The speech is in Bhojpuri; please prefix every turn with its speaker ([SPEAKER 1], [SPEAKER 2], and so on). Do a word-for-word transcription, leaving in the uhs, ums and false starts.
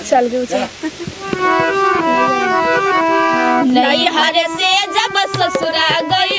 [SPEAKER 1] चल के चल
[SPEAKER 2] नहीं हर से जब ससुरा गई